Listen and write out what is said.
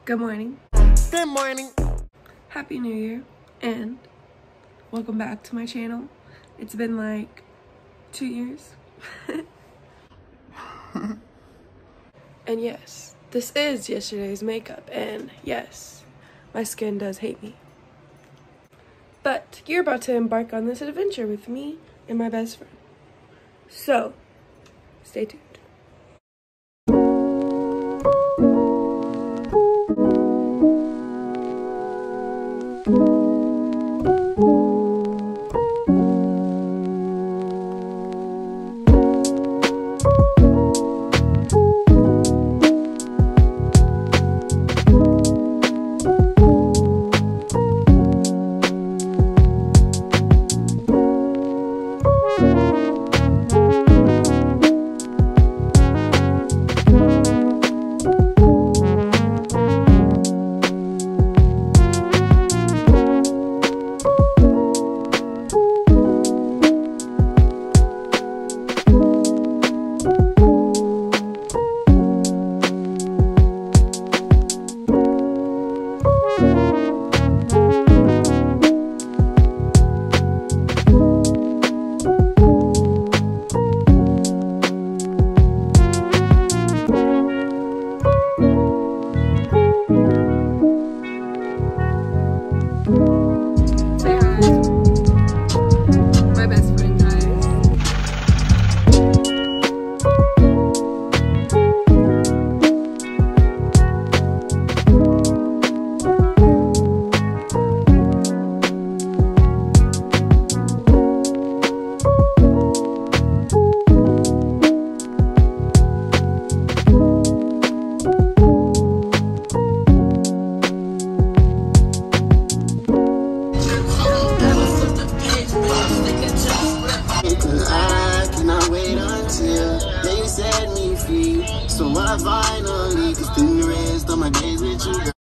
Good morning. Good morning. Happy New Year and welcome back to my channel. It's been like 2 years. And yes, this is yesterday's makeup, and yes, my skin does hate me. But you're about to embark on this adventure with me and my best friend. So, stay tuned. So I finally can spend the rest of my days with you.